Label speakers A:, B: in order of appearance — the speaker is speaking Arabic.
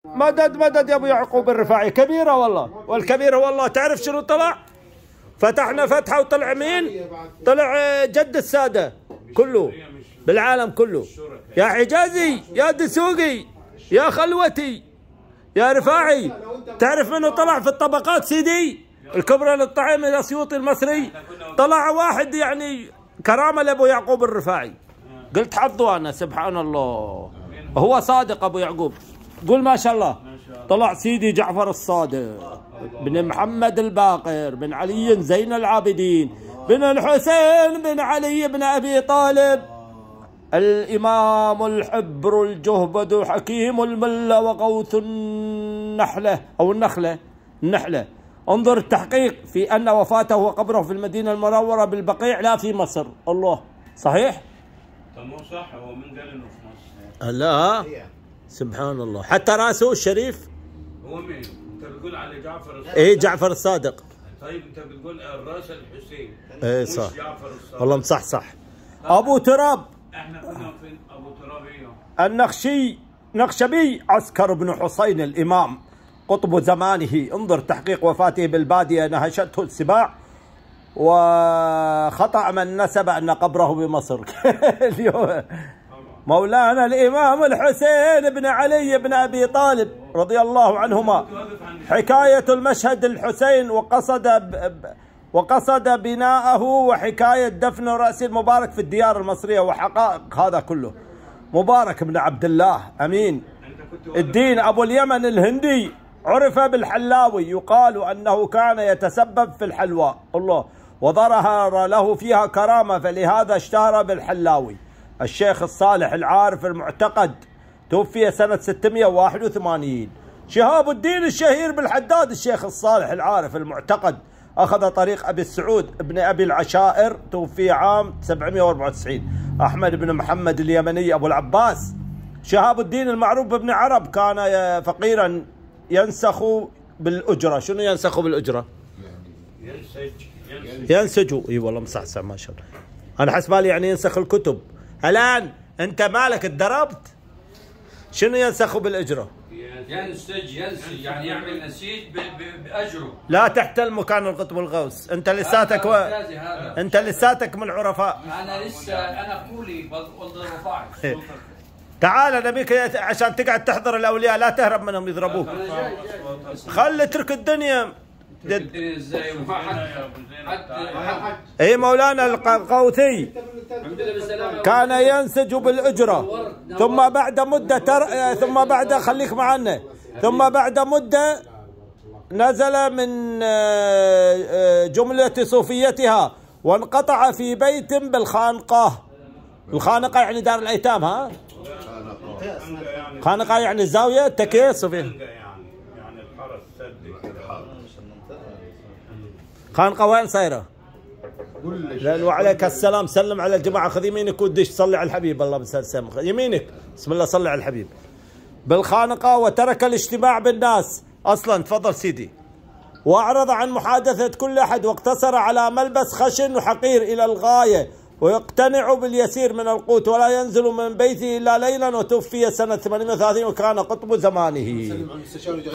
A: مدد مدد يا ابو يعقوب الرفاعي، كبيره والله، والكبيره والله. تعرف شنو طلع؟ فتحنا فتحه وطلع مين؟ طلع جد الساده كله بالعالم كله. يا حجازي، يا دسوقي، يا خلوتي، يا رفاعي. تعرف منه طلع في الطبقات سيدي الكبرى للطعام الاسيوطي المصري؟ طلع واحد يعني كرامه لابو يعقوب الرفاعي. قلت حظه انا سبحان الله، هو صادق ابو يعقوب. قول ما شاء الله. طلع سيدي جعفر الصادق بن محمد الباقر بن علي زين العابدين بن الحسين بن علي بن ابي طالب، الامام الحبر الجهبد حكيم المله وغوث النحله او النحله. انظر التحقيق في ان وفاته وقبره في المدينه المنوره بالبقيع لا في مصر. الله صحيح؟
B: طب مو صح، هو من قال انه في مصر؟
A: لا سبحان الله، حتى راسه الشريف.
B: هو مين؟ انت بتقول على جعفر الصادق؟
A: ايه جعفر الصادق.
B: طيب انت بتقول الراس الحسين.
A: ايه صح.
B: مش جعفر الصادق.
A: والله صح. ابو تراب.
B: احنا كنا فين ابو تراب؟
A: نخشبي عسكر بن حسين الامام قطب زمانه. انظر تحقيق وفاته بالباديه نهشته السباع، وخطأ من نسب ان قبره بمصر. اليوم مولانا الامام الحسين بن علي بن ابي طالب رضي الله عنهما. حكايه المشهد الحسين وقصد بناءه، وحكايه دفن راس المبارك في الديار المصريه، وحقائق هذا كله. مبارك بن عبد الله امين الدين ابو اليمن الهندي عرف بالحلاوي، يقال انه كان يتسبب في الحلوى الله، وظهر له فيها كرامه، فلهذا اشتهر بالحلاوي. الشيخ الصالح العارف المعتقد توفي سنة 681. شهاب الدين الشهير بالحداد الشيخ الصالح العارف المعتقد أخذ طريق أبي السعود ابن أبي العشائر، توفي عام 794. أحمد بن محمد اليمني أبو العباس. شهاب الدين المعروف بابن عرب كان فقيرا ينسخ بالأجرة. شنو ينسخ بالأجرة؟ ينسج. اي والله مصحصح ما شاء الله. أنا حسبالي يعني ينسخ الكتب. الآن أنت مالك اتدربت؟ شنو ينسخ بالأجرة؟
C: ينسج يعني يعمل نسيج بأجره.
A: لا تحتل مكان القطب الغوث. أنت لساتك أنت لساتك من العرفاء.
C: أنا قولي والله رفعت.
A: تعال نبيك عشان تقعد تحضر الأولياء، لا تهرب منهم يضربوك. خلي اترك الدنيا. اي مولانا القوثي كان ينسج بالأجرة، ثم بعد مدة خليك معنا، ثم بعد مدة نزل من جملة صوفيتها وانقطع في بيت بالخانقة. الخانقة يعني دار الأيتام. ها خانقة يعني الزاوية تكيس فيه. خانقة وين صايرة؟ وعليك السلام. سلم على الجماعة. خذ يمينك ودش صلي على الحبيب. الله بسلم يمينك. بسم الله صلي على الحبيب. بالخانقة وترك الاجتماع بالناس أصلا. تفضل سيدي. وأعرض عن محادثة كل أحد، واقتصر على ملبس خشن وحقير إلى الغاية، ويقتنع باليسير من القوت، ولا ينزل من بيته إلا ليلا. وتوفي سنة 38 وكان قطب زمانه.